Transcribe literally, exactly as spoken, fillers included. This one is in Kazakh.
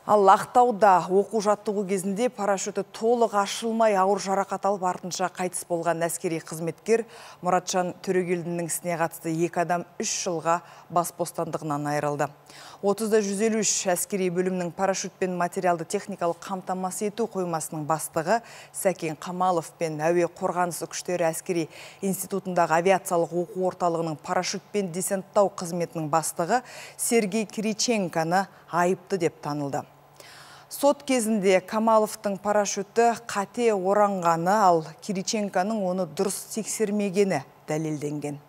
Ал Ақтауда оқу жаттығу кезінде парашюті толық ашылмай ауыр жарақат алып артынша қайтыс болған әскери қызметкер Мұратжан Төрегелдінің ісіне қатысты екі адам үш жылға бас бостандығынан айырылды. отызда жүз елу үш әскери бөлімнің парашютпен материалды техникалық қамтамасыз ету қоймасының бастығы Сәкен Қамалов пен әуе қорғанысы күштері әскери институтындағы авиациялық оқу орталығының парашютпен десанттау қызметінің бастығы Сергей Кириченконы айыпты деп танылды. Сот кезінде Камаловтың парашюті қате оранғаны, ал Кириченконың оны дұрыс тексермегені дәлелденген.